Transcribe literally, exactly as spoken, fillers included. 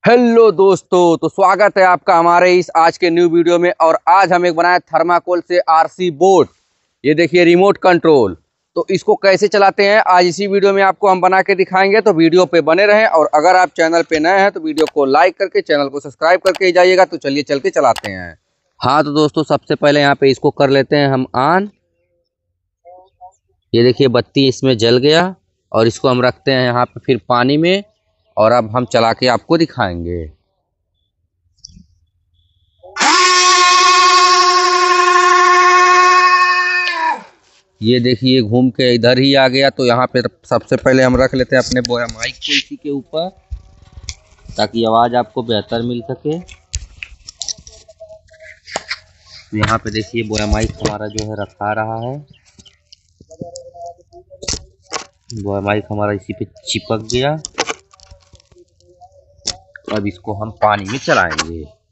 Hello दोस्तों, तो स्वागत है आपका हमारे इस आज के न्यू वीडियो में। और आज हम एक बनाए थर्माकोल से आरसी बोट। ये देखिए रिमोट कंट्रोल। तो इसको कैसे चलाते हैं आज इसी वीडियो में आपको हम बना के दिखाएंगे। तो वीडियो पे बने रहें और अगर आप चैनल पे नए हैं तो वीडियो को लाइक करके चैनल को सब्सक्राइब करके ही जाइएगा। तो चलिए चल के चलाते हैं। हाँ तो दोस्तों, सबसे पहले यहाँ पे इसको कर लेते हैं हम ऑन। ये देखिए बत्ती इसमें जल गया और इसको हम रखते हैं यहाँ पे फिर पानी में। और अब हम चला के आपको दिखाएंगे। ये देखिए घूम के इधर ही आ गया। तो यहाँ पे सबसे पहले हम रख लेते हैं अपने बोया माइक को इसी के ऊपर, ताकि आवाज़ आपको बेहतर मिल सके। तो यहाँ पे देखिए बोया माइक हमारा जो है रखा रहा है। बोया माइक हमारा इसी पे चिपक गया। अब इसको हम पानी में चलाएंगे।